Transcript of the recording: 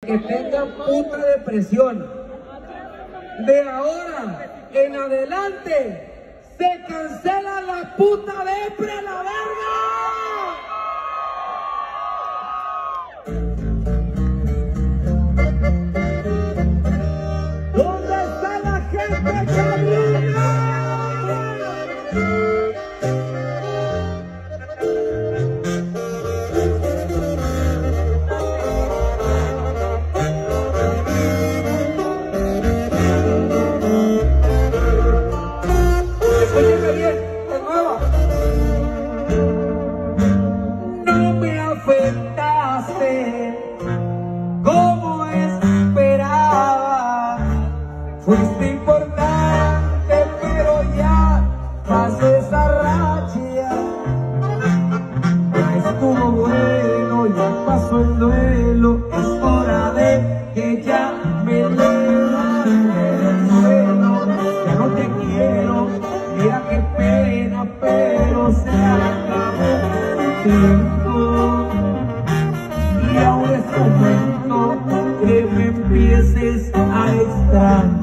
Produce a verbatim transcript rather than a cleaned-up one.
que tengan puta depresión. De ahora en adelante se cancela la puta depre a la verga. ¿Dónde está la gente cabrona? Escúcheme bien, de nuevo. No me afectaste como esperaba. Fuiste importante, pero ya pasó esa racha. Ya estuvo bueno, ya pasó el duelo. Es hora de que ya me levantes del suelo. Ya no te quiero. Mira qué pena, pero se acabó el tiempo. Y ahora es momento que me empieces a extrañar.